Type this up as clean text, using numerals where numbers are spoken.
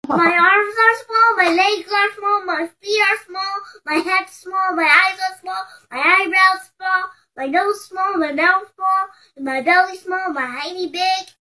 My arms are small, my legs are small, my feet are small, my head's small, my eyes are small, my eyebrows small, my nose small, my mouth small, and my belly small, my tiny big.